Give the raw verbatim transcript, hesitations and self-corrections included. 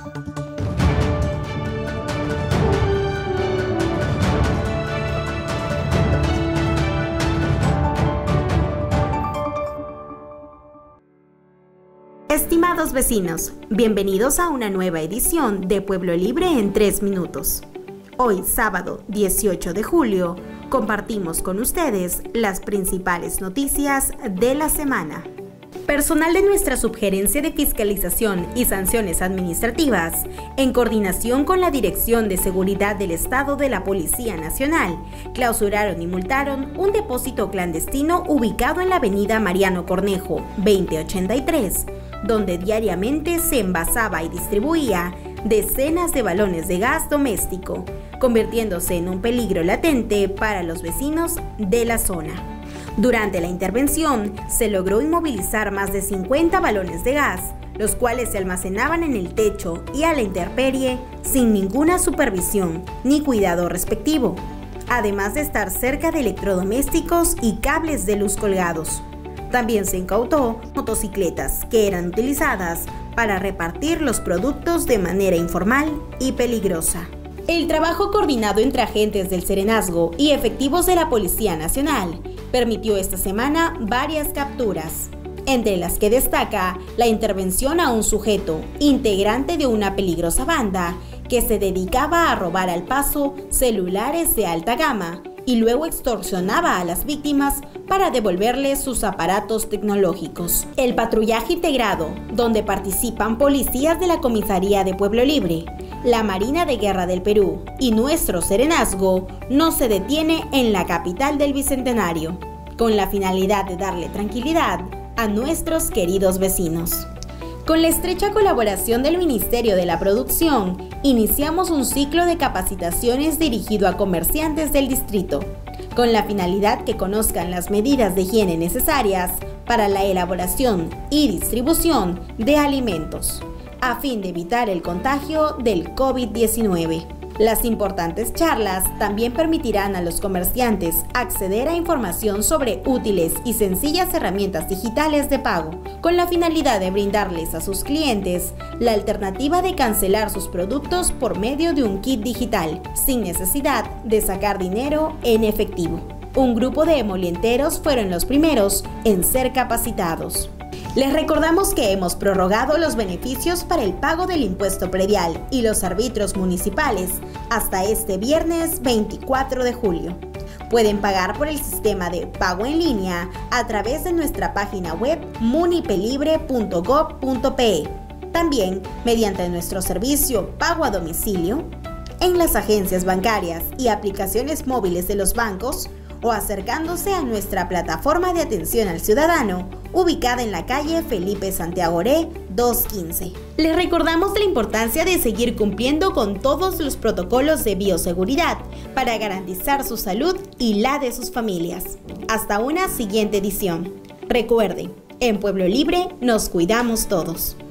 Estimados vecinos, bienvenidos a una nueva edición de Pueblo Libre en tres minutos. Hoy, sábado dieciocho de julio, compartimos con ustedes las principales noticias de la semana. Personal de nuestra Subgerencia de Fiscalización y Sanciones Administrativas, en coordinación con la Dirección de Seguridad del Estado de la Policía Nacional, clausuraron y multaron un depósito clandestino ubicado en la avenida Mariano Cornejo, veinte ochenta y tres, donde diariamente se envasaba y distribuía decenas de balones de gas doméstico, convirtiéndose en un peligro latente para los vecinos de la zona. Durante la intervención, se logró inmovilizar más de cincuenta balones de gas, los cuales se almacenaban en el techo y a la intemperie sin ninguna supervisión ni cuidado respectivo, además de estar cerca de electrodomésticos y cables de luz colgados. También se incautó motocicletas que eran utilizadas para repartir los productos de manera informal y peligrosa. El trabajo coordinado entre agentes del Serenazgo y efectivos de la Policía Nacional permitió esta semana varias capturas, entre las que destaca la intervención a un sujeto integrante de una peligrosa banda que se dedicaba a robar al paso celulares de alta gama y luego extorsionaba a las víctimas para devolverles sus aparatos tecnológicos. El patrullaje integrado, donde participan policías de la Comisaría de Pueblo Libre, la Marina de Guerra del Perú y nuestro Serenazgo, no se detiene en la capital del Bicentenario, con la finalidad de darle tranquilidad a nuestros queridos vecinos. Con la estrecha colaboración del Ministerio de la Producción, iniciamos un ciclo de capacitaciones dirigido a comerciantes del distrito, con la finalidad que conozcan las medidas de higiene necesarias para la elaboración y distribución de alimentos, a fin de evitar el contagio del COVID diecinueve. Las importantes charlas también permitirán a los comerciantes acceder a información sobre útiles y sencillas herramientas digitales de pago, con la finalidad de brindarles a sus clientes la alternativa de cancelar sus productos por medio de un kit digital, sin necesidad de sacar dinero en efectivo. Un grupo de emolienteros fueron los primeros en ser capacitados. Les recordamos que hemos prorrogado los beneficios para el pago del impuesto predial y los arbitrios municipales hasta este viernes veinticuatro de julio. Pueden pagar por el sistema de pago en línea a través de nuestra página web munipelibre punto gob punto pe. También mediante nuestro servicio Pago a Domicilio, en las agencias bancarias y aplicaciones móviles de los bancos, o acercándose a nuestra plataforma de atención al ciudadano, ubicada en la calle Felipe Santiagoré doscientos quince. Les recordamos la importancia de seguir cumpliendo con todos los protocolos de bioseguridad para garantizar su salud y la de sus familias. Hasta una siguiente edición. Recuerden, en Pueblo Libre nos cuidamos todos.